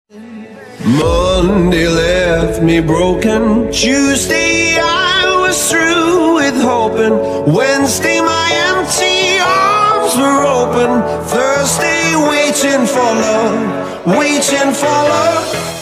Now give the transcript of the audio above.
Monday left me broken. Tuesday I was through with hoping. Wednesday my empty arms were open. Thursday waiting for love, waiting for love.